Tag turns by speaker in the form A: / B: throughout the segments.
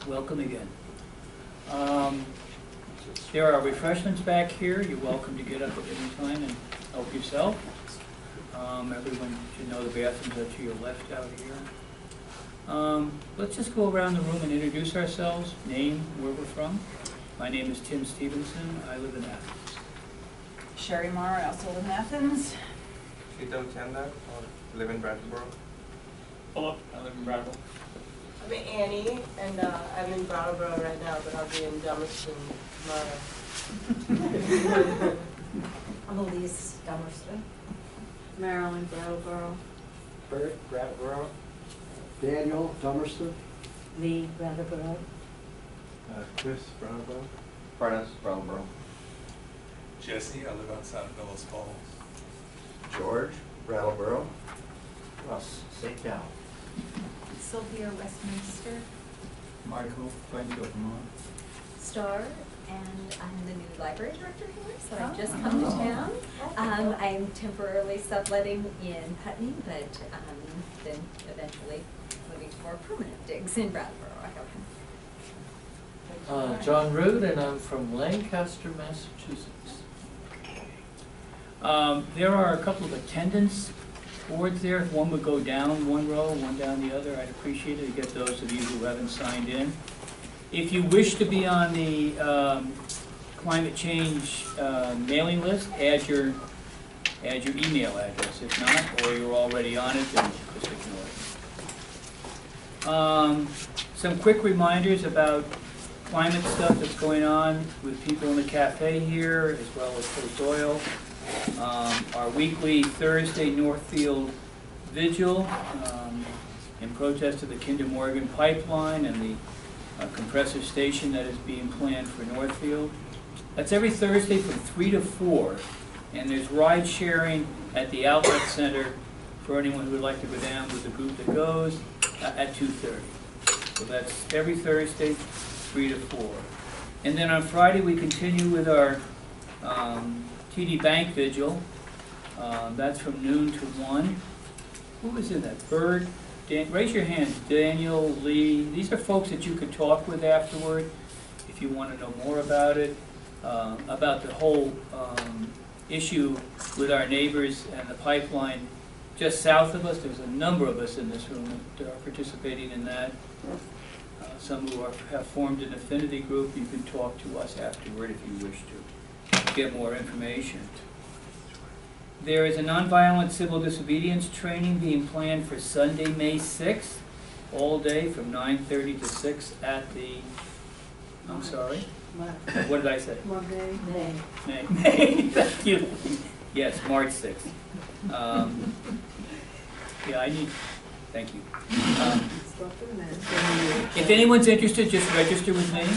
A: Welcome again. There are refreshments back here. You're welcome to get up at any time and help yourself. Everyone should know the bathrooms are to your left out here. Let's just go around the room and introduce ourselves, name, where we're from. My name is Tim Stevenson. I live in Athens.
B: Sherry Marr, I also live in Athens.
C: Sheetal Chandler, I live in Brattleboro.
D: Hello, I live in Brattleboro.
E: I'm Annie, and I'm in Brattleboro right now, but I'll be in Dummerston tomorrow.
F: I'm Elise Dummerston.
G: Marilyn Brattleboro.
H: Bert Brattleboro. Daniel Dummerston.
F: Lee Brattleboro.
C: Chris Brattleboro.
I: Prentice Brattleboro.
D: Jesse, I live outside of Bellows Falls.
I: George Brattleboro. Russ St. Gal.
G: Sylvia Westminster.
A: Michael, Glencoe, Vermont.
J: Star, and I'm the new library director here, so I've just come to town. I'm temporarily subletting in Putney, but then eventually moving to more permanent digs in Brattleboro. I hope.
K: John Root, and I'm from Lancaster, Massachusetts.
A: There are a couple of attendance boards there. If one would go down one row, one down the other, I'd appreciate it to get those of you who haven't signed in. If you wish to be on the climate change mailing list, add your email address. If not, or you're already on it, then just ignore it. Some quick reminders about climate stuff that's going on with people in the cafe here, as well as Post Oil. Our weekly Thursday Northfield Vigil in protest of the Kinder Morgan pipeline and the compressor station that is being planned for Northfield. That's every Thursday from 3 to 4, and there's ride sharing at the outlet center for anyone who would like to go down with the group that goes at 2:30. So that's every Thursday, 3 to 4. And then on Friday we continue with our TD Bank Vigil. That's from noon to 1. Who was in that? Bird? Raise your hands. Daniel, Lee. These are folks that you could talk with afterward if you want to know more about it, about the whole issue with our neighbors and the pipeline just south of us. There's a number of us in this room that are participating in that. Some who have formed an affinity group. You can talk to us afterward if you wish to get more information. There is a nonviolent civil disobedience training being planned for Sunday, May 6th, all day from 9:30 to 6 at the, I'm sorry, what did I say?
G: May.
A: May, thank you. Yes, March 6th. Yeah, I need, thank you. If anyone's interested, just register with me.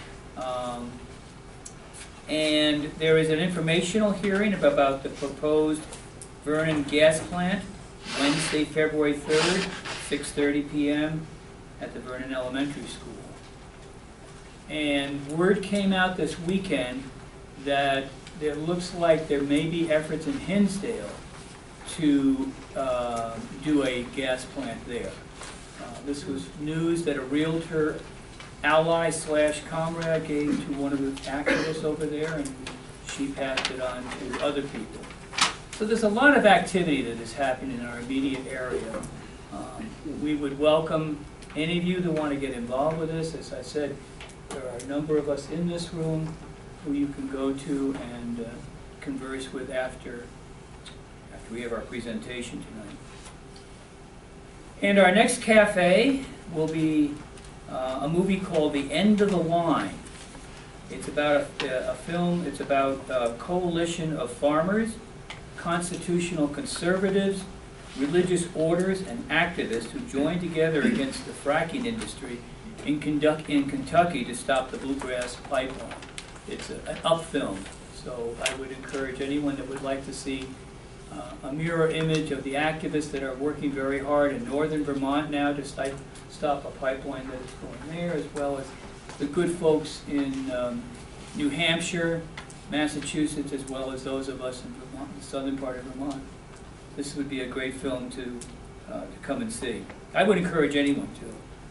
A: And there is an informational hearing about the proposed Vernon gas plant, Wednesday, February 3rd, 6:30 p.m. at the Vernon Elementary School. And word came out this weekend that it looks like there may be efforts in Hinsdale to do a gas plant there. This was news that a realtor ally / comrade gave to one of the activists over there, and she passed it on to other people. So there's a lot of activity that is happening in our immediate area. We would welcome any of you that want to get involved with this. As I said, there are a number of us in this room who you can go to and converse with after we have our presentation tonight. And our next cafe will be a movie called The End of the Line. It's about a film. It's about a coalition of farmers, constitutional conservatives, religious orders, and activists who joined together against the fracking industry in Kentucky to stop the Bluegrass Pipeline. It's an up film, so I would encourage anyone that would like to see a mirror image of the activists that are working very hard in northern Vermont now to stop a pipeline that is going there, as well as the good folks in New Hampshire, Massachusetts, as well as those of us in Vermont, the southern part of Vermont. This would be a great film to come and see. I would encourage anyone to.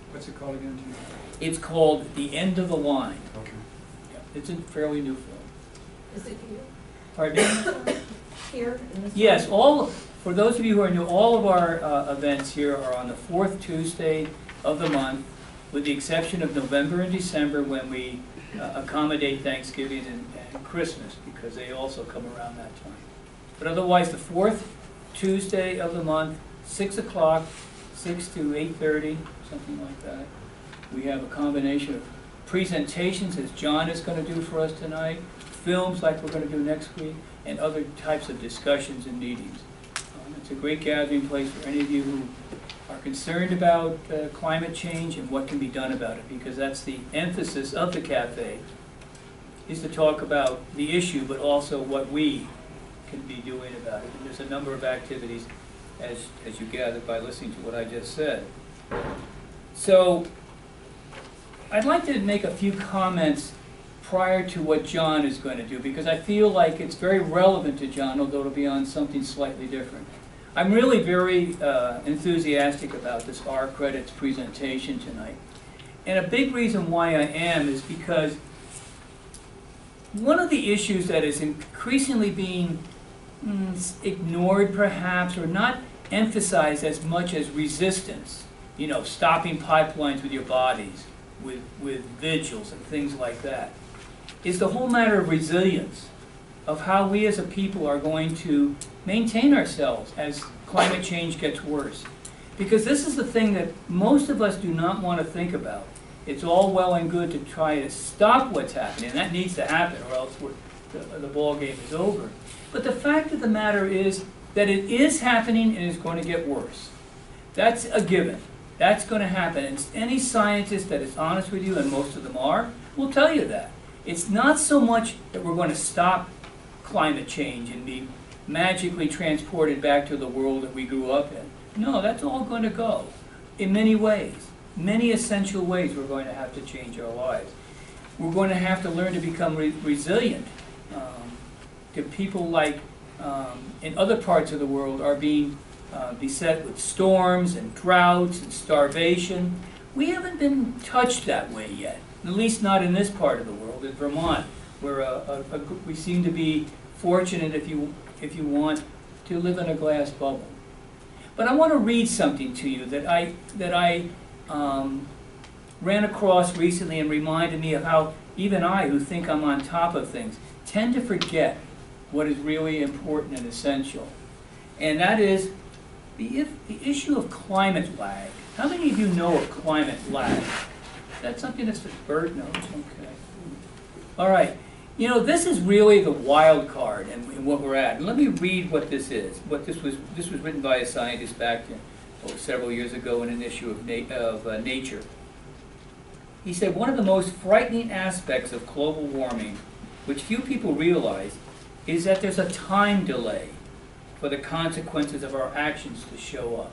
A: What's it called again? It's called The End of the Line.
H: Okay.
A: Yeah, it's a fairly new film.
F: Is it here?
A: Pardon me?
F: Here in this?
A: Yes, for those of you who are new, all of our events here are on the fourth Tuesday of the month, with the exception of November and December, when we accommodate Thanksgiving and Christmas, because they also come around that time. But otherwise, the fourth Tuesday of the month, 6 o'clock, 6 to 8:30, something like that. We have a combination of presentations, as John is going to do for us tonight, films like we're going to do next week, and other types of discussions and meetings. It's a great gathering place for any of you who are concerned about climate change and what can be done about it, because that's the emphasis of the cafe, is to talk about the issue, but also what we can be doing about it. And there's a number of activities, as you gathered by listening to what I just said. So I'd like to make a few comments prior to what John is going to do, because I feel like it's very relevant to John, although it'll be on something slightly different. I'm really very enthusiastic about this R-Credits presentation tonight. And a big reason why I am is because one of the issues that is increasingly being ignored perhaps, or not emphasized as much as resistance, you know, stopping pipelines with your bodies, with vigils and things like that, is the whole matter of resilience, of how we as a people are going to maintain ourselves as climate change gets worse. Because this is the thing that most of us do not want to think about. It's all well and good to try to stop what's happening, and that needs to happen, or else the ball game is over. But the fact of the matter is that it is happening and is going to get worse. That's a given. That's going to happen. And any scientist that is honest with you, and most of them are, will tell you that. It's not so much that we're going to stop climate change and be magically transported back to the world that we grew up in. No, that's all going to go. In many ways, many essential ways, we're going to have to change our lives. We're going to have to learn to become resilient. To people like in other parts of the world are being beset with storms and droughts and starvation. We haven't been touched that way yet, at least not in this part of the world, in Vermont, where we seem to be fortunate, if you want, to live in a glass bubble. But I want to read something to you that I ran across recently and reminded me of how even I, who think I'm on top of things, tend to forget what is really important and essential. And that is the issue of climate lag. How many of you know of climate lag? That's something that's Bert knows. Okay. All right. You know, this is really the wild card in what we're at. And let me read what this is. This was written by a scientist back several years ago in an issue of Nature. He said, one of the most frightening aspects of global warming, which few people realize, is that there's a time delay for the consequences of our actions to show up.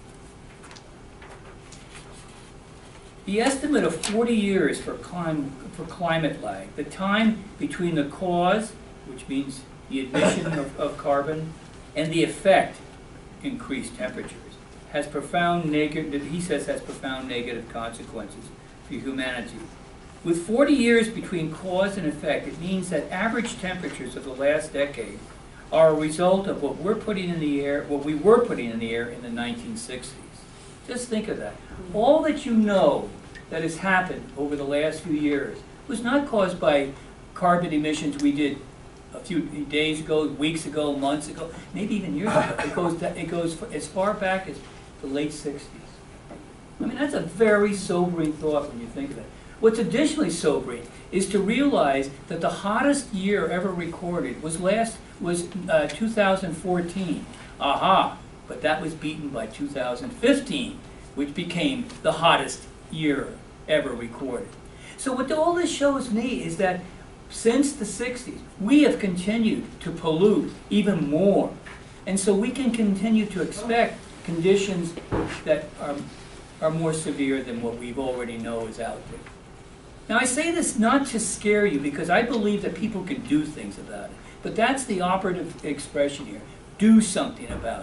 A: The estimate of 40 years for climate lag, the time between the cause, which means the emission of carbon, and the effect, increased temperatures, has profound negative, he says, has profound negative consequences for humanity. With 40 years between cause and effect, it means that average temperatures of the last decade are a result of what we were putting in the air in the 1960s. Just think of that. All that you know that has happened over the last few years was not caused by carbon emissions we did a few days ago, weeks ago, months ago, maybe even years ago. It goes as far back as the late 60s. I mean, that's a very sobering thought when you think of it. What's additionally sobering is to realize that the hottest year ever recorded was 2014. Aha! But that was beaten by 2015, which became the hottest year ever recorded. So what all this shows me is that since the 60s, we have continued to pollute even more. And so we can continue to expect conditions that are more severe than what we already know is out there. Now I say this not to scare you, because I believe that people can do things about it. But that's the operative expression here. Do something about it.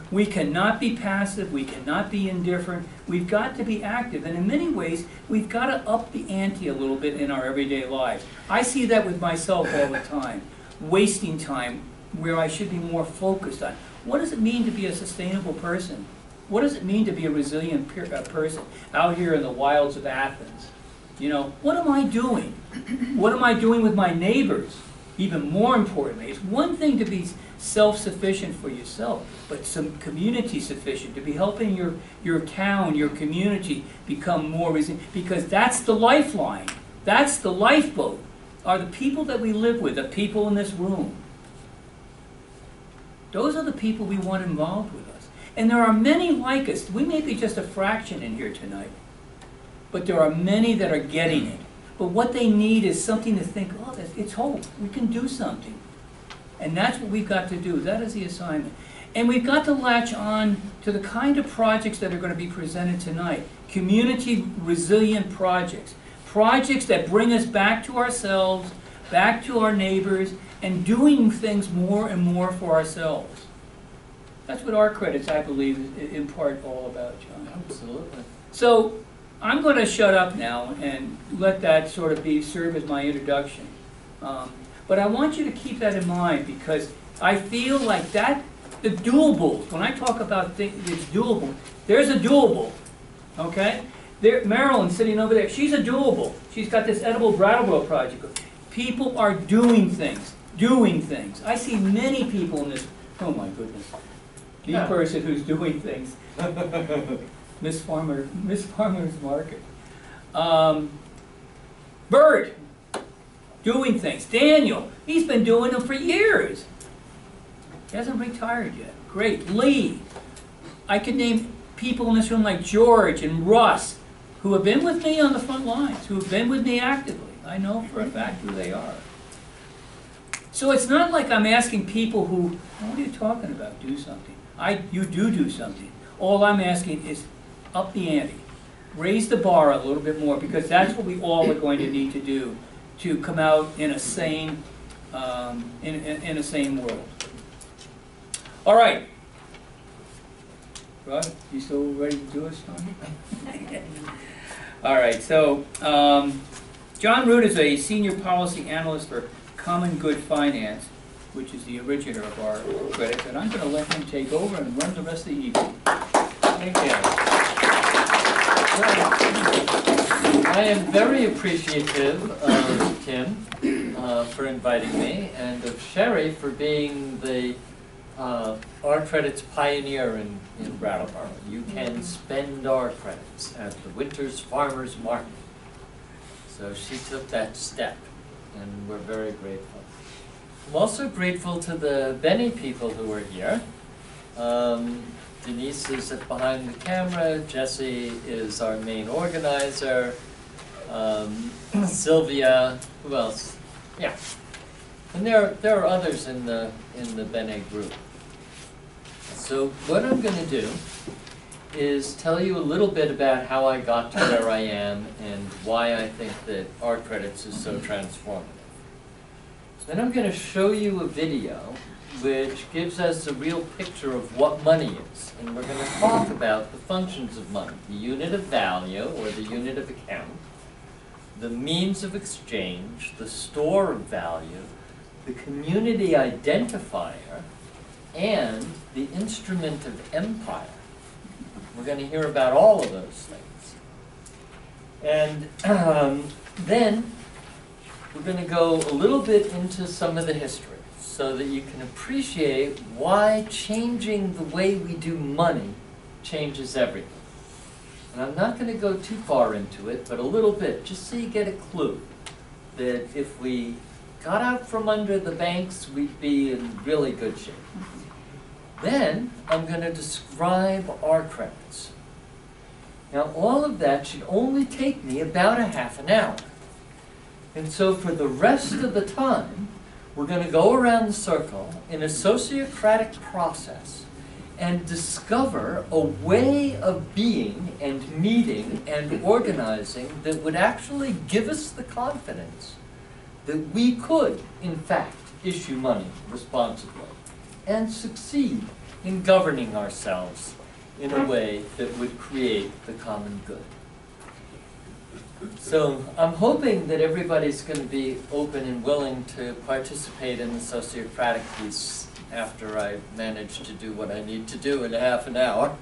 A: We cannot be passive, we cannot be indifferent, we've got to be active. And in many ways, we've got to up the ante a little bit in our everyday lives. I see that with myself all the time, wasting time where I should be more focused on. What does it mean to be a sustainable person? What does it mean to be a resilient person out here in the wilds of Athens? You know, what am I doing? What am I doing with my neighbors? Even more importantly, it's one thing to be self-sufficient for yourself, but some community sufficient, to be helping your town, your community become more resilient, because that's the lifeline. That's the lifeboat, are the people that we live with, the people in this room. Those are the people we want involved with us. And there are many like us. We may be just a fraction in here tonight, but there are many that are getting it. But what they need is something to think, oh, it's hope. We can do something. And that's what we've got to do. That is the assignment. And we've got to latch on to the kind of projects that are going to be presented tonight. Community resilient projects. Projects that bring us back to ourselves, back to our neighbors, and doing things more and more for ourselves. That's what our credits, I believe, is in part all about, John.
K: Absolutely.
A: So I'm going to shut up now and let that sort of serve as my introduction. But I want you to keep that in mind, because I feel like the doables, when I talk about things, it's doable. There's a doable, okay? Marilyn sitting over there, she's a doable. She's got this edible Brattleboro project. People are doing things. I see many people in this, oh my goodness, the person who's doing things. Miss Farmer's Market. Bert, doing things. Daniel, he's been doing them for years. He hasn't retired yet. Great. Lee. I could name people in this room like George and Russ, who have been with me on the front lines, who have been with me actively. I know for a fact who they are. So it's not like I'm asking people who, what are you talking about, do something. You do something. All I'm asking is up the ante. Raise the bar a little bit more, because that's what we all are going to need to do to come out in a sane, in a sane world. All right. Rod, you still ready to do us, Tony? All right. So John Root is a senior policy analyst for Common Good Finance, which is the originator of our credits, and I'm going to let him take over and run the rest of the evening. Thank you.
K: I am very appreciative of Tim for inviting me, and of Sherry for being the art credits pioneer in Brattleboro. You can spend art credits at the Winters Farmers Market. So she took that step, and we're very grateful. I'm also grateful to the Benny people who are here. Denise is behind the camera, Jesse is our main organizer, Sylvia, who else? Yeah. And there are others in the Bene group. So what I'm going to do is tell you a little bit about how I got to where I am and why I think that art credits is so transformative. Then I'm going to show you a video which gives us a real picture of what money is. And we're going to talk about the functions of money, the unit of value or the unit of account, the means of exchange, the store of value, the community identifier, and the instrument of empire. We're going to hear about all of those things. And then we're going to go a little bit into some of the history so that you can appreciate why changing the way we do money changes everything. And I'm not going to go too far into it, but a little bit, just so you get a clue that if we got out from under the banks, we'd be in really good shape. Then I'm going to describe our credits. Now all of that should only take me about a half an hour. And so for the rest of the time, we're going to go around the circle in a sociocratic process and discover a way of being and meeting and organizing that would actually give us the confidence that we could, in fact, issue money responsibly and succeed in governing ourselves in a way that would create the common good. So I'm hoping that everybody's going to be open and willing to participate in the sociocratic piece after I manage to do what I need to do in a half an hour.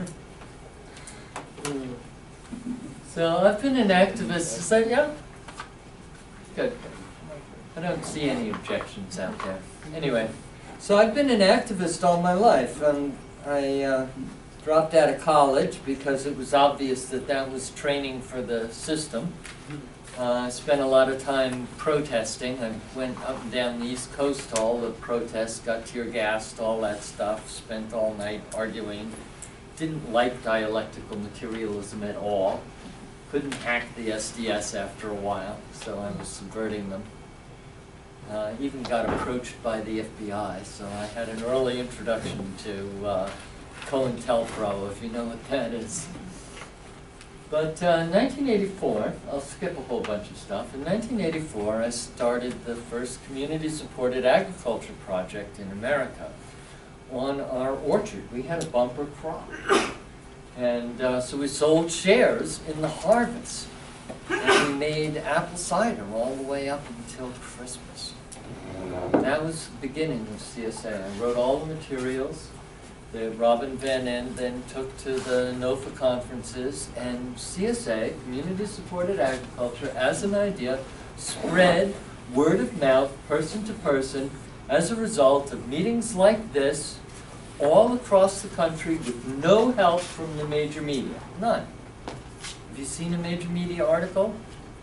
K: So I've been an activist, is that, yeah? Good. I don't see any objections out there. Anyway, so I've been an activist all my life. I dropped out of college because it was obvious that that was training for the system. I spent a lot of time protesting. I went up and down the East Coast to all the protests, got tear gassed, all that stuff, spent all night arguing. Didn't like dialectical materialism at all. Couldn't hack the SDS after a while, so I was subverting them. Even got approached by the FBI, so I had an early introduction to COINTELPRO, if you know what that is. But in 1984, I'll skip a whole bunch of stuff. In 1984, I started the first community-supported agriculture project in America on our orchard. We had a bumper crop. And so we sold shares in the harvest. And we made apple cider all the way up until Christmas. That was the beginning of CSA. I wrote all the materials that Robin Van End then took to the NOFA conferences, and CSA, Community Supported Agriculture, as an idea, spread word of mouth, person to person, as a result of meetings like this all across the country with no help from the major media. None. Have you seen a major media article?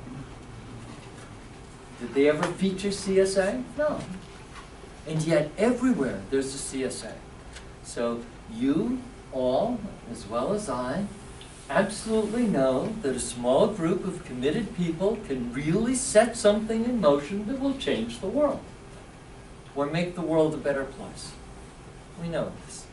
K: Did they ever feature CSA? No. And yet everywhere there's a CSA. So you all, as well as I, absolutely know that a small group of committed people can really set something in motion that will change the world or make the world a better place. We know this.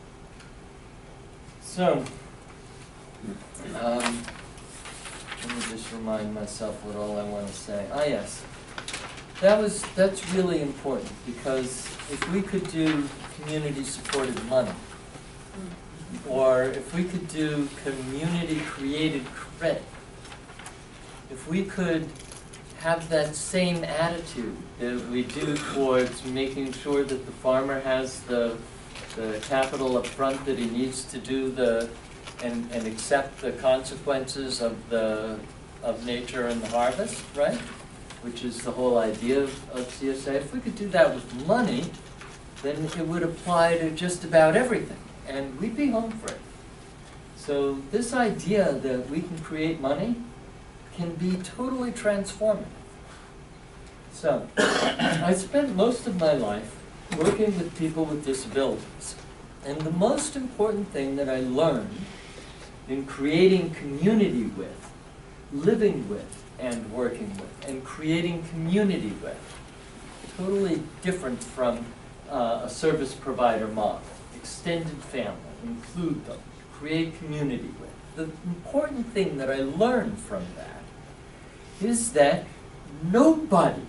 K: So, let me just remind myself what all I want to say. Ah, yes. That's really important, because if we could do community-supported money, or if we could do community-created credit, if we could have that same attitude that we do towards making sure that the farmer has the capital up front that he needs to do and accept the consequences of nature and the harvest, right? Which is the whole idea of CSA. If we could do that with money, then it would apply to just about everything, and we'd be home free. So this idea that we can create money can be totally transformative. So I spent most of my life working with people with disabilities, and the most important thing that I learned in creating community with, living with, and working with, and creating community with, totally different from a service provider model. Extended family, include them, create community with. The important thing that I learned from that is that nobody,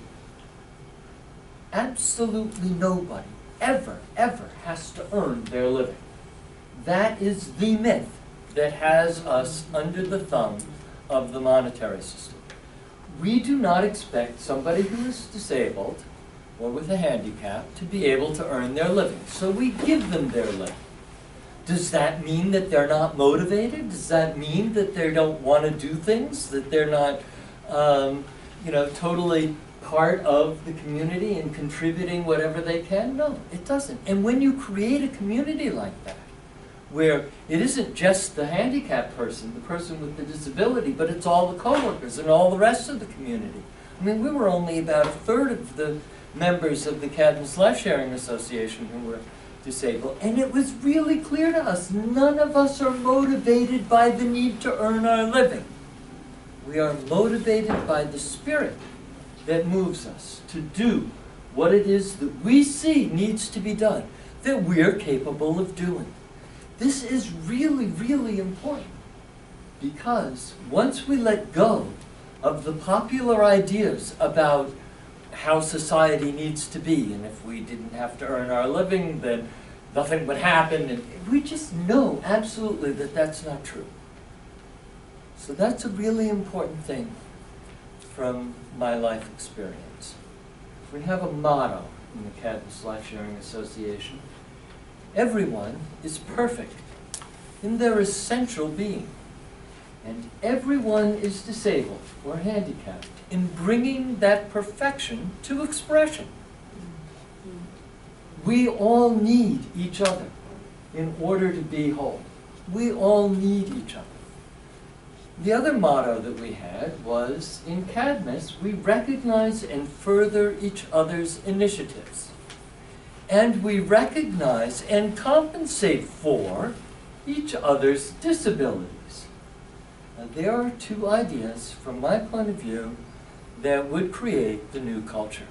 K: absolutely nobody, ever has to earn their living. That is the myth that has us under the thumb of the monetary system. We do not expect somebody who is disabled or with a handicap to be able to earn their living. So we give them their living. Does that mean that they're not motivated? Does that mean that they don't want to do things? That they're not, totally part of the community and contributing whatever they can? No, it doesn't. And when you create a community like that, where it isn't just the handicapped person, the person with the disability, but it's all the coworkers and all the rest of the community. I mean, we were only about a third of the members of the Cadmus Life Sharing Association who were disabled, and it was really clear to us, none of us are motivated by the need to earn our living. We are motivated by the spirit that moves us to do what it is that we see needs to be done, that we're capable of doing. This is really, really important, because once we let go of the popular ideas about how society needs to be, and if we didn't have to earn our living, then nothing would happen, and we just know absolutely that that's not true. So that's a really important thing from my life experience. We have a motto in the Cadmus Life Sharing Association. Everyone is perfect in their essential being, and everyone is disabled or handicapped in bringing that perfection to expression. We all need each other in order to be whole. We all need each other. The other motto that we had was, in Cadmus, we recognize and further each other's initiatives. And we recognize and compensate for each other's disabilities. Now, there are two ideas, from my point of view, that would create the new culture.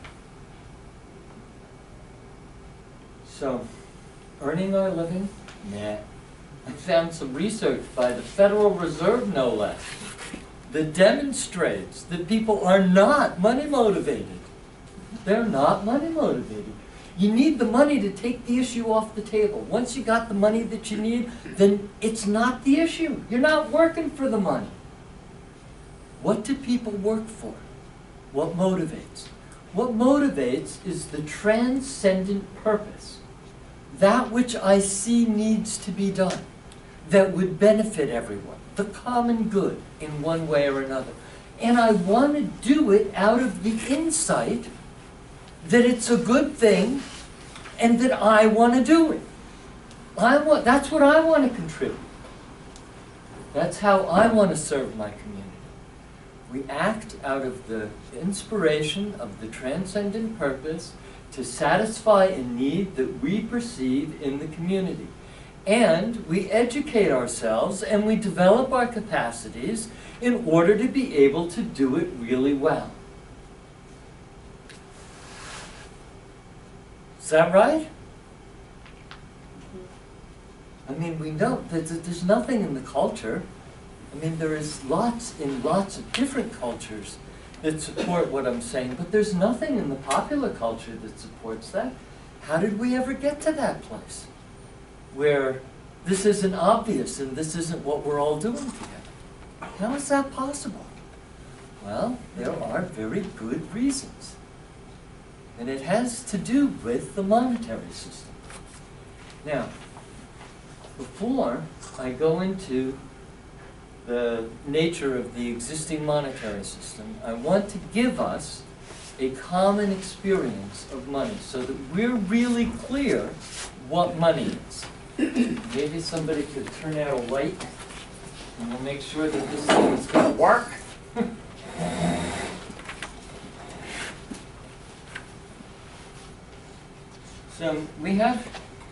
K: So, earning our living? Nah. I found some research by the Federal Reserve, no less, that demonstrates that people are not money motivated. They're not money motivated. You need the money to take the issue off the table. Once you got the money that you need, then it's not the issue. You're not working for the money. What do people work for? What motivates? What motivates is the transcendent purpose. That which I see needs to be done, that would benefit everyone, the common good in one way or another. And I want to do it out of the insight that it's a good thing and that I want to do it. That's what I want to contribute. That's how I want to serve my community. We act out of the inspiration of the transcendent purpose to satisfy a need that we perceive in the community. And we educate ourselves and we develop our capacities in order to be able to do it really well. Is that right? I mean, we know that there's nothing in the culture. I mean, there is lots of different cultures that support what I'm saying, but there's nothing in the popular culture that supports that. How did we ever get to that place where this isn't obvious and this isn't what we're all doing together? How is that possible? Well, there are very good reasons. And it has to do with the monetary system. Now, before I go into the nature of the existing monetary system, I want to give us a common experience of money so that we're really clear what money is. Maybe somebody could turn out a light and we'll make sure that this thing is going to work. So we have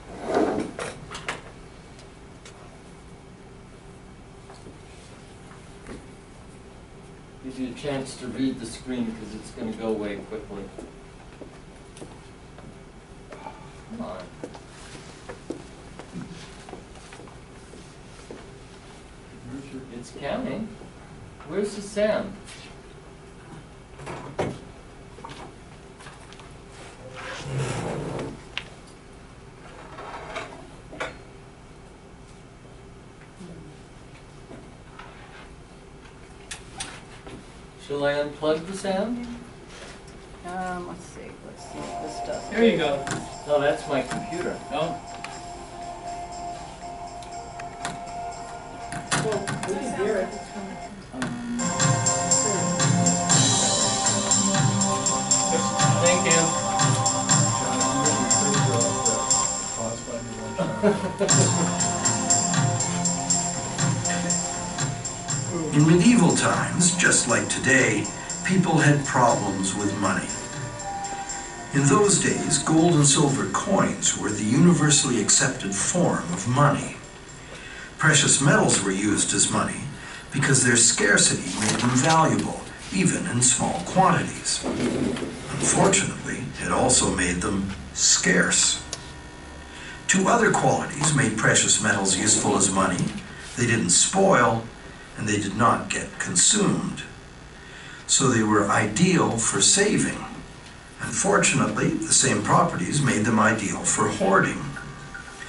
K: give you a chance to read the screen because it's going to go away quickly. Come on. It's counting. Where's the sound? Shall I unplug the sound?
B: Let's see if this does.
A: There you go.
K: No, that's my computer.
A: No?
F: We can hear it.
K: Thank you.
L: In medieval times, just like today, people had problems with money. In those days, gold and silver coins were the universally accepted form of money. Precious metals were used as money because their scarcity made them valuable, even in small quantities. Unfortunately, it also made them scarce. Two other qualities made precious metals useful as money. They didn't spoil, and they did not get consumed. So they were ideal for saving. Unfortunately, the same properties made them ideal for hoarding.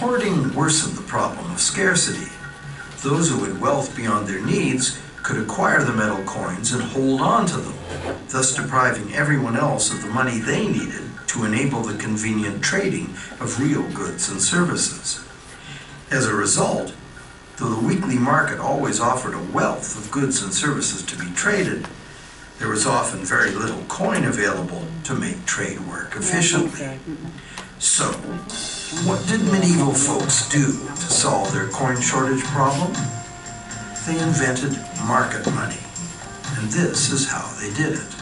L: Hoarding worsened the problem of scarcity. Those who had wealth beyond their needs could acquire the metal coins and hold on to them, thus depriving everyone else of the money they needed to enable the convenient trading of real goods and services. As a result, though the weekly market always offered a wealth of goods and services to be traded, there was often very little coin available to make trade work efficiently. So, what did medieval folks do to solve their coin shortage problem? They invented market money, and this is how they did it.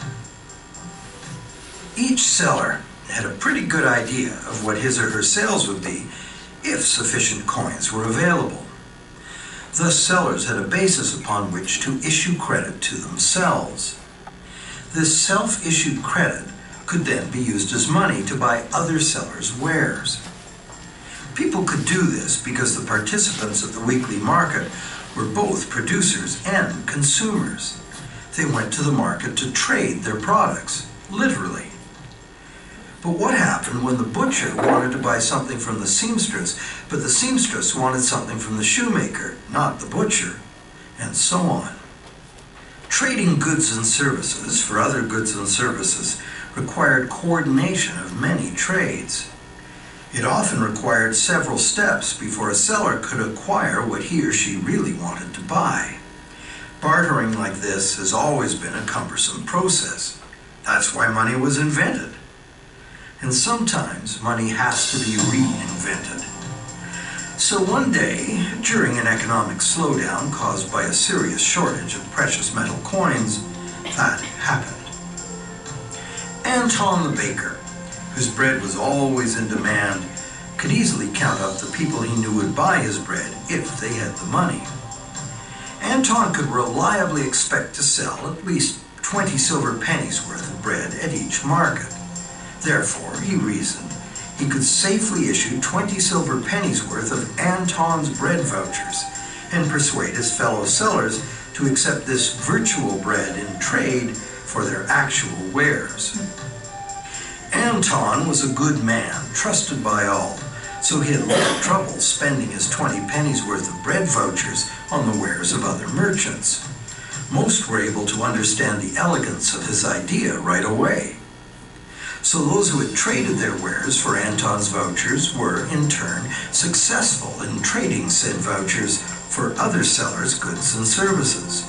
L: Each seller had a pretty good idea of what his or her sales would be if sufficient coins were available. Thus, sellers had a basis upon which to issue credit to themselves. This self-issued credit could then be used as money to buy other sellers' wares. People could do this because the participants at the weekly market were both producers and consumers. They went to the market to trade their products, literally. But what happened when the butcher wanted to buy something from the seamstress, but the seamstress wanted something from the shoemaker, not the butcher, and so on? Trading goods and services for other goods and services required coordination of many trades. It often required several steps before a seller could acquire what he or she really wanted to buy. Bartering like this has always been a cumbersome process. That's why money was invented. And sometimes money has to be reinvented. So one day, during an economic slowdown caused by a serious shortage of precious metal coins, that happened. Anton the baker, whose bread was always in demand, could easily count up the people he knew would buy his bread if they had the money. Anton could reliably expect to sell at least 20 silver pennies worth of bread at each market. Therefore, he reasoned, he could safely issue 20 silver pennies worth of Anton's bread vouchers and persuade his fellow sellers to accept this virtual bread in trade for their actual wares. Anton was a good man, trusted by all, so he had little trouble spending his 20 pennies worth of bread vouchers on the wares of other merchants. Most were able to understand the elegance of his idea right away. So those who had traded their wares for Anton's vouchers were, in turn, successful in trading said vouchers for other sellers' goods and services.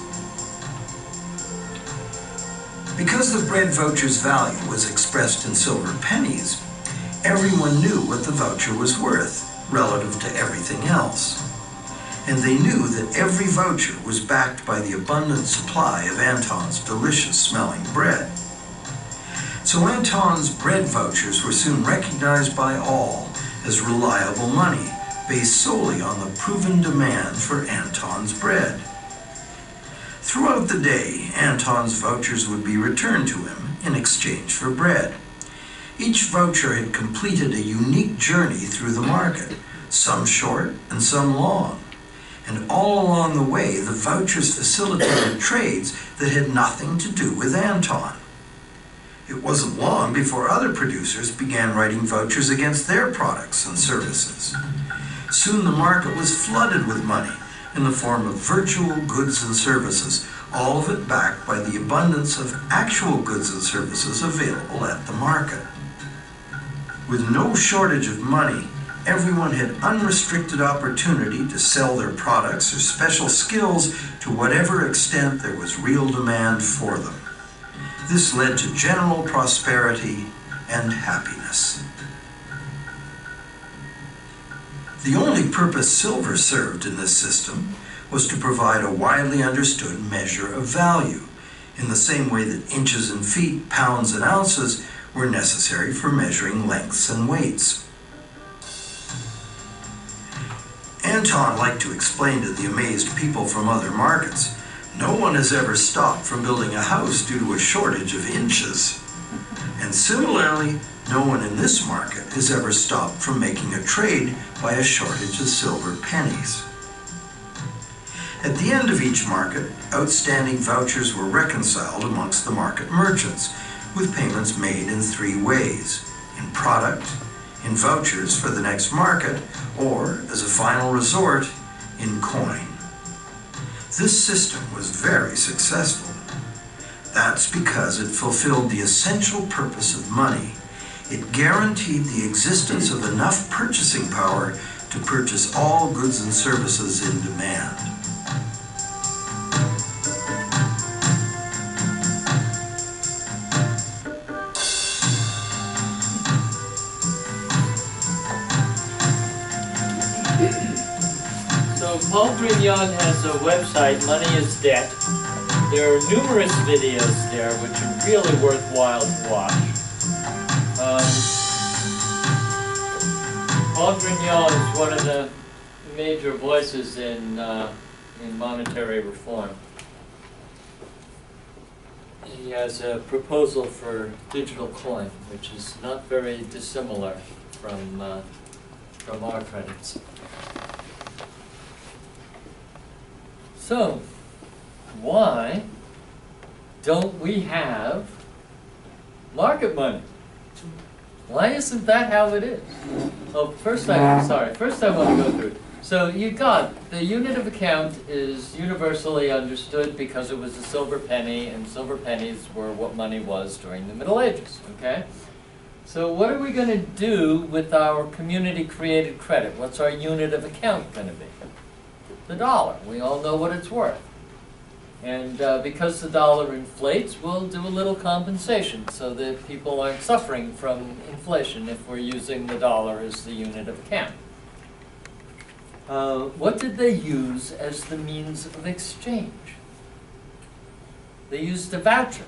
L: Because the bread voucher's value was expressed in silver pennies, everyone knew what the voucher was worth relative to everything else. And they knew that every voucher was backed by the abundant supply of Anton's delicious-smelling bread. So Anton's bread vouchers were soon recognized by all as reliable money, based solely on the proven demand for Anton's bread. Throughout the day, Anton's vouchers would be returned to him in exchange for bread. Each voucher had completed a unique journey through the market, some short and some long. And all along the way, the vouchers facilitated trades that had nothing to do with Anton. It wasn't long before other producers began writing vouchers against their products and services. Soon the market was flooded with money in the form of virtual goods and services, all of it backed by the abundance of actual goods and services available at the market. With no shortage of money, everyone had unrestricted opportunity to sell their products or special skills to whatever extent there was real demand for them. This led to general prosperity and happiness. The only purpose silver served in this system was to provide a widely understood measure of value, in the same way that inches and feet, pounds and ounces were necessary for measuring lengths and weights. Anton liked to explain to the amazed people from other markets, no one has ever stopped from building a house due to a shortage of inches. And similarly, no one in this market has ever stopped from making a trade by a shortage of silver pennies. At the end of each market, outstanding vouchers were reconciled amongst the market merchants, with payments made in three ways: in product, in vouchers for the next market, or, as a final resort, in coin. This system was very successful. That's because it fulfilled the essential purpose of money. It guaranteed the existence of enough purchasing power to purchase all goods and services in demand.
K: So Paul Grignon has a website, Money is Debt. There are numerous videos there which are really worthwhile to watch. Paul Grignon is one of the major voices in monetary reform. He has a proposal for digital coin, which is not very dissimilar from our credits. So, why don't we have market money? Why isn't that how it is? Oh, first I want to go through it. So you got, the unit of account is universally understood because it was a silver penny, and silver pennies were what money was during the Middle Ages, okay? So what are we going to do with our community-created credit? What's our unit of account going to be? The dollar. We all know what it's worth. And because the dollar inflates, we'll do a little compensation so that people aren't suffering from inflation if we're using the dollar as the unit of account. What did they use as the means of exchange? They used a voucher.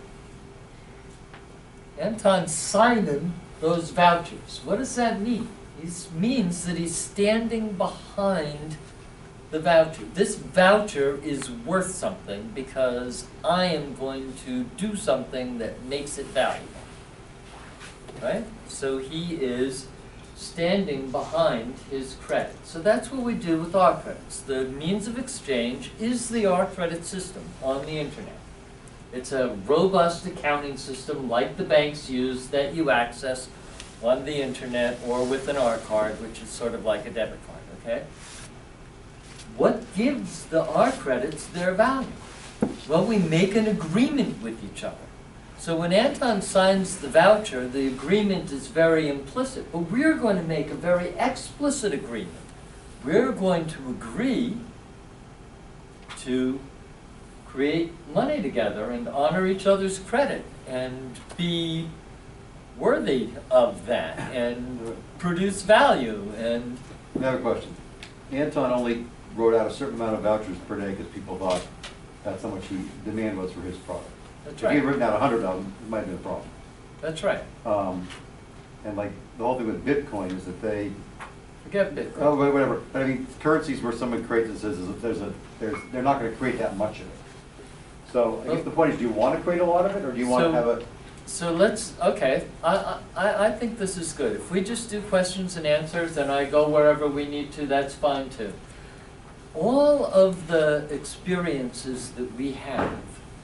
K: Anton signed those vouchers. What does that mean? It means that he's standing behind the voucher. This voucher is worth something because I am going to do something that makes it valuable. Right? So he is standing behind his credit. So that's what we do with our credits. The means of exchange is the our credit system on the internet. It's a robust accounting system like the banks use that you access on the internet or with an R card, which is sort of like a debit card, okay? What gives the R credits their value? Well, we make an agreement with each other. So when Anton signs the voucher, the agreement is very implicit, but we're going to make a very explicit agreement. We're going to agree to create money together and honor each other's credit and be worthy of that and produce value. And
M: I have a question. Anton only wrote out a certain amount of vouchers per day because people thought that's how much demand was for his product.
K: That's
M: If
K: right.
M: he had written out 100 of them, it might have been a problem.
K: That's right.
M: And like the whole thing with Bitcoin is that they,
K: Forget Bitcoin.
M: oh, whatever. But I mean, currencies where someone creates it says if they're not going to create that much of it. So I guess the point is, do you want to create a lot of it, or do you want to have a?
K: So let's, okay, I think this is good. If we just do questions and answers and I go wherever we need to, that's fine too. All of the experiences that we have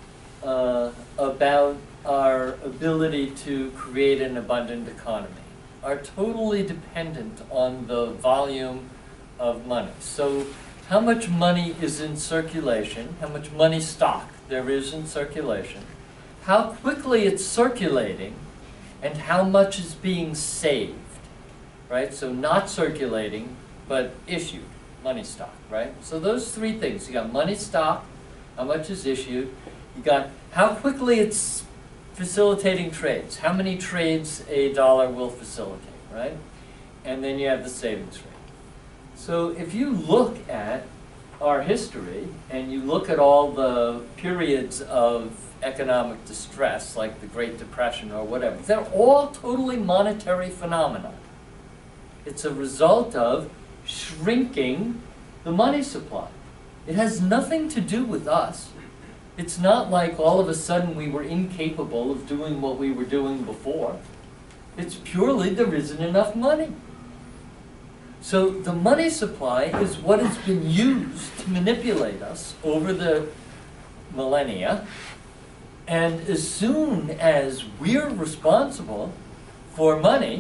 K: about our ability to create an abundant economy are totally dependent on the volume of money. So how much money is in circulation, how much money stock there is in circulation, how quickly it's circulating, and how much is being saved, right? So not circulating, but issued, money stock, right? So those three things. You got money stock, how much is issued, you got how quickly it's facilitating trades, how many trades a dollar will facilitate, right? And then you have the savings rate. So if you look at our history and you look at all the periods of economic distress, like the Great Depression or whatever, they're all totally monetary phenomena. It's a result of shrinking the money supply. It has nothing to do with us. It's not like all of a sudden we were incapable of doing what we were doing before. It's purely there isn't enough money. So the money supply is what has been used to manipulate us over the millennia. And as soon as we're responsible for money,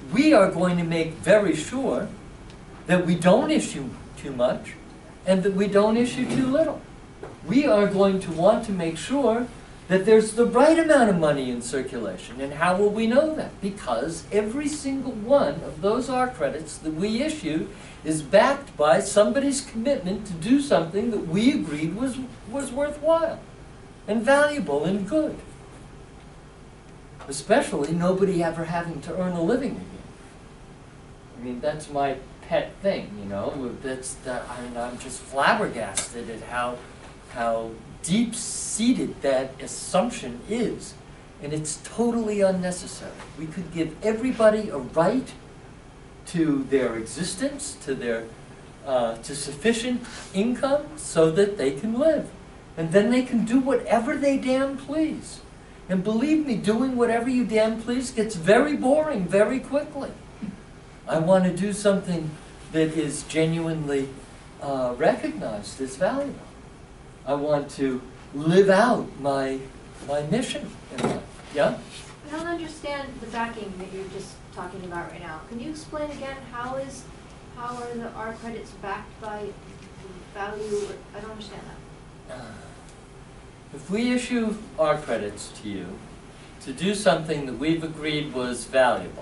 K: we are going to make very sure that we don't issue too much and that we don't issue too little. We are going to want to make sure that there's the right amount of money in circulation. And how will we know that? Because every single one of those R credits that we issue is backed by somebody's commitment to do something that we agreed was worthwhile and valuable and good. Especially nobody ever having to earn a living again. I mean, that's my pet thing, you know. I'm just flabbergasted at how deep-seated that assumption is, and it's totally unnecessary. We could give everybody a right to their existence, to sufficient income so that they can live, and then they can do whatever they damn please. And believe me, doing whatever you damn please gets very boring very quickly. I want to do something that is genuinely recognized as valuable. I want to live out my mission in life. Yeah?
F: I don't understand the backing that you're just talking about right now. Can you explain again how are the R credits backed by value? I don't understand that.
K: If we issue R credits to you to do something that we've agreed was valuable,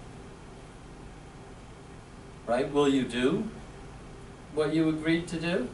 K: right? Will you do what you agreed to do?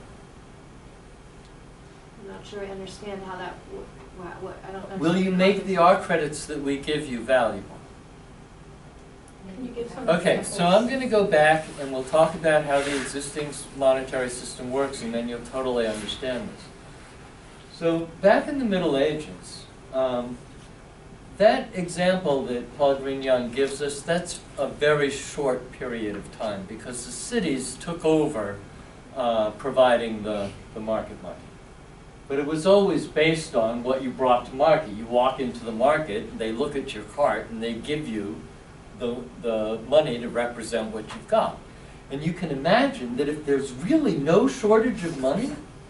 F: I'm not sure I understand how that, what I don't understand.
K: Will you make the R credits that we give you valuable?
F: Can you give some
K: Okay,
F: examples?
K: so I'm going to go back and we'll talk about how the existing monetary system works, and then you'll totally understand this. So back in the Middle Ages, that example that Paul Grignon gives us, that's a very short period of time because the cities took over providing the market money. But it was always based on what you brought to market. You walk into the market, they look at your cart, and they give you the money to represent what you've got. And you can imagine that if there's really no shortage of money,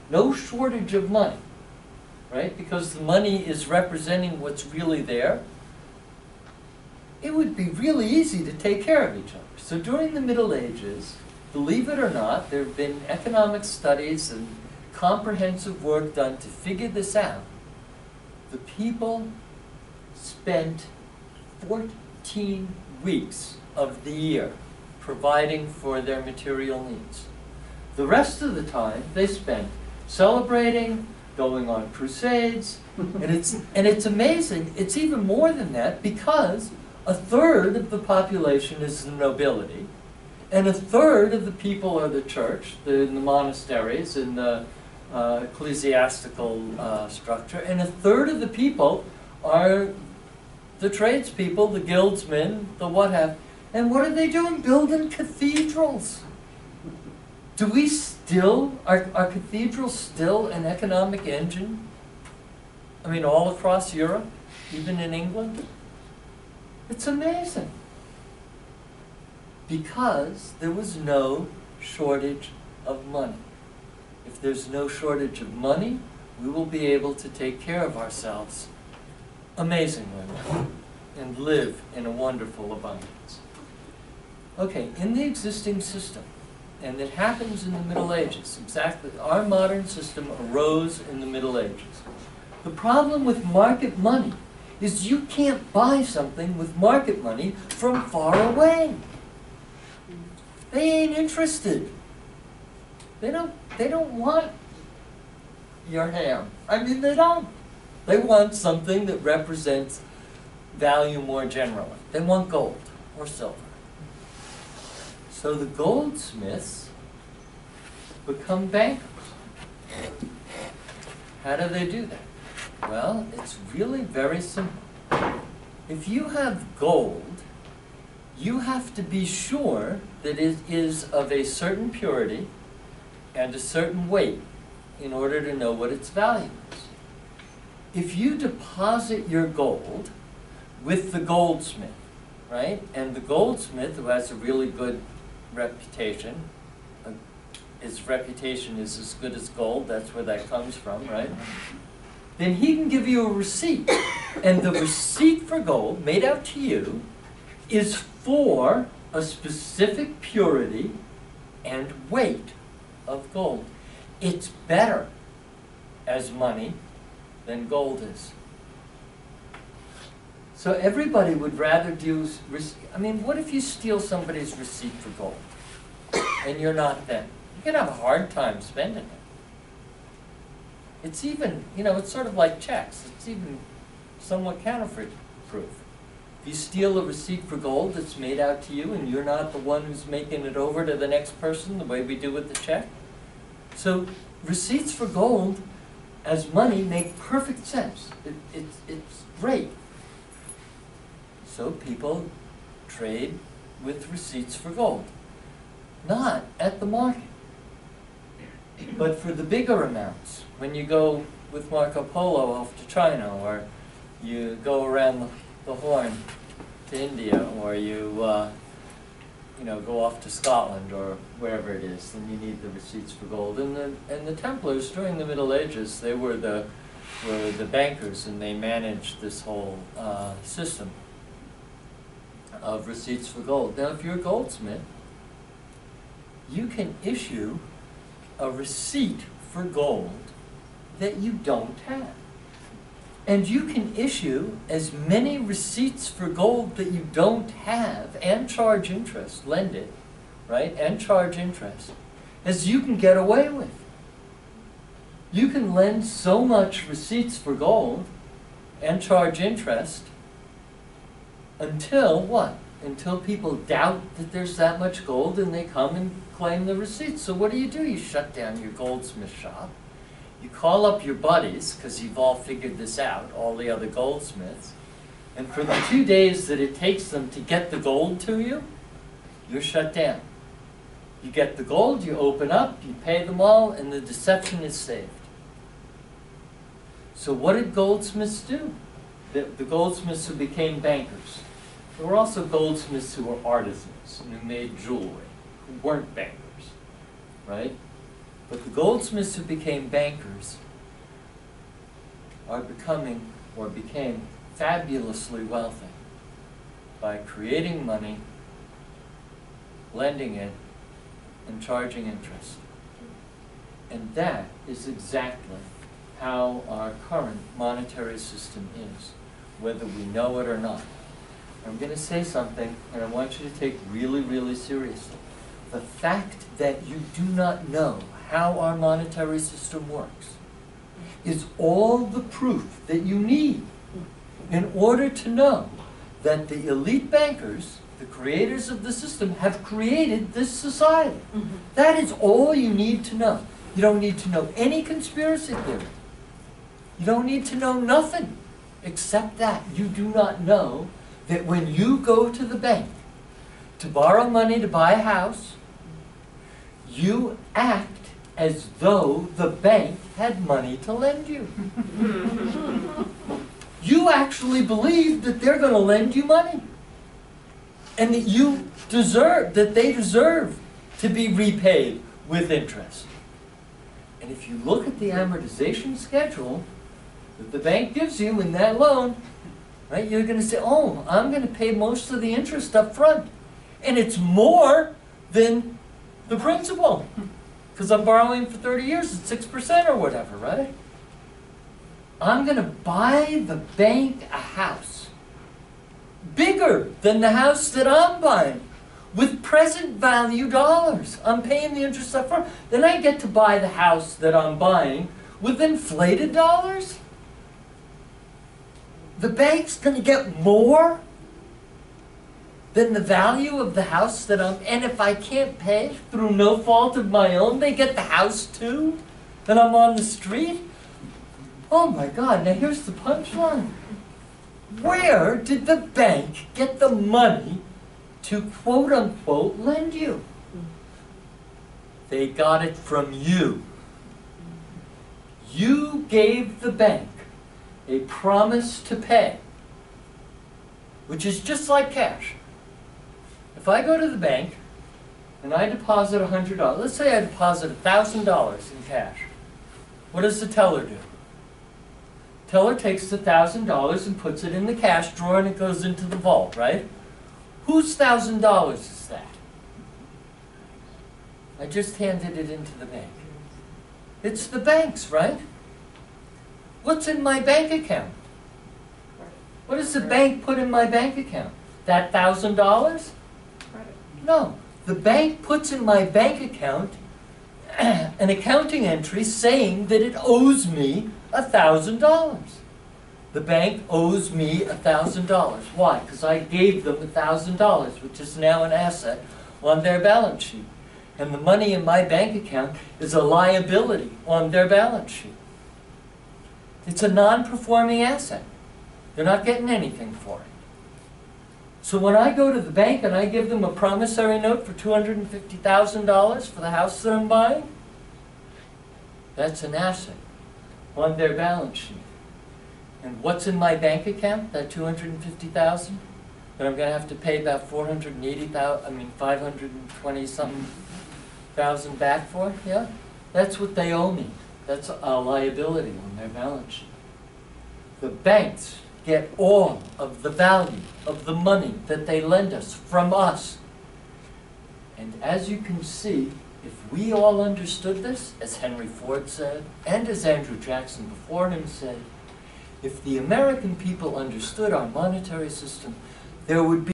K: right? Because the money is representing what's really there, it would be really easy to take care of each other. So during the Middle Ages, believe it or not, there have been economic studies and comprehensive work done to figure this out. The people spent 14 weeks of the year providing for their material needs. The rest of the time they spent celebrating, going on crusades, and it's amazing. It's even more than that because a third of the population is the nobility, and a third of the people are the church, the monasteries, and the ecclesiastical structure, and a third of the people are the tradespeople, the guildsmen, the what have. And what are they doing? Building cathedrals. Do we still, are cathedrals still an economic engine? I mean, all across Europe, even in England? It's amazing. Because there was no shortage of money. If there's no shortage of money, we will be able to take care of ourselves amazingly well and live in a wonderful abundance. Okay, in the existing system, and it happens in the Middle Ages, exactly. Our modern system arose in the Middle Ages. The problem with market money is you can't buy something with market money from far away. They ain't interested. They don't want your ham. I mean, they don't. They want something that represents value more generally. They want gold or silver. So the goldsmiths become bankers. How do they do that? Well, it's really very simple. If you have gold, you have to be sure that it is of a certain purity and a certain weight in order to know what its value is. If you deposit your gold with the goldsmith, right, and the goldsmith who has a really good reputation, his reputation is as good as gold, that's where that comes from, right? Then he can give you a receipt. And the receipt for gold, made out to you, is for a specific purity and weight of gold. It's better as money than gold is. So everybody would rather do, I mean, what if you steal somebody's receipt for gold and you're not them? You're going to have a hard time spending it. It's even, you know, it's sort of like checks. It's even somewhat counterfeit proof. If you steal a receipt for gold that's made out to you and you're not the one who's making it over to the next person the way we do with the check. So receipts for gold as money make perfect sense. It's great. So people trade with receipts for gold. Not at the market, but for the bigger amounts. When you go with Marco Polo off to China, or you go around the Horn to India, or you know, go off to Scotland or wherever it is, then you need the receipts for gold. And the Templars during the Middle Ages, they were the bankers, and they managed this whole system of receipts for gold. Now, if you're a goldsmith, you can issue a receipt for gold that you don't have. And you can issue as many receipts for gold that you don't have and charge interest, lend it, right, and charge interest, as you can get away with. You can lend so much receipts for gold and charge interest until what? Until people doubt that there's that much gold and they come and claim the receipts. So what do? You shut down your goldsmith shop. You call up your buddies, because you've all figured this out, all the other goldsmiths, and for the 2 days that it takes them to get the gold to you, you're shut down. You get the gold, you open up, you pay them all, and the deception is saved. So what did goldsmiths do? The goldsmiths who became bankers. There were also goldsmiths who were artisans and who made jewelry, who weren't bankers, right? But the goldsmiths who became bankers are becoming, or became, fabulously wealthy by creating money, lending it, and charging interest. And that is exactly how our current monetary system is, whether we know it or not. I'm going to say something, and I want you to take really, really seriously. The fact that you do not know how our monetary system works is all the proof that you need in order to know that the elite bankers, the creators of the system, have created this society. That is all you need to know. You don't need to know any conspiracy theory. You don't need to know nothing except that. You do not know that when you go to the bank to borrow money to buy a house, you act as though the bank had money to lend you. You actually believe that they're going to lend you money, and that you deserve, that they deserve to be repaid with interest. And if you look at the amortization schedule that the bank gives you in that loan, right, you're going to say, oh, I'm going to pay most of the interest up front. And it's more than the principal, because I'm borrowing for 30 years at 6% or whatever, right? I'm going to buy the bank a house bigger than the house that I'm buying with present value dollars. I'm paying the interest up front. Then I get to buy the house that I'm buying with inflated dollars. The bank's going to get more than the value of the house that I'm, and if I can't pay through no fault of my own, they get the house too, and I'm on the street. Oh my God, now here's the punchline. Where did the bank get the money to quote unquote lend you? They got it from you. You gave the bank a promise to pay, which is just like cash. If I go to the bank and I deposit $100, let's say I deposit $1,000 in cash, what does the teller do? Teller takes the $1,000 and puts it in the cash drawer and it goes into the vault, right? Whose $1,000 is that? I just handed it into the bank. It's the bank's, right? What's in my bank account? What does the bank put in my bank account? That $1,000? No. The bank puts in my bank account an accounting entry saying that it owes me $1,000. The bank owes me $1,000. Why? Because I gave them $1,000, which is now an asset on their balance sheet. And the money in my bank account is a liability on their balance sheet. It's a non-performing asset. They're not getting anything for it. So when I go to the bank and I give them a promissory note for $250,000 for the house that I'm buying, that's an asset on their balance sheet. And what's in my bank account, that $250,000, that I'm going to have to pay about $520-something thousand back for? Yeah? That's what they owe me. That's a liability on their balance sheet. The banks get all of the value of the money that they lend us from us. And as you can see, if we all understood this, as Henry Ford said, and as Andrew Jackson before him said, if the American people understood our monetary system, there would be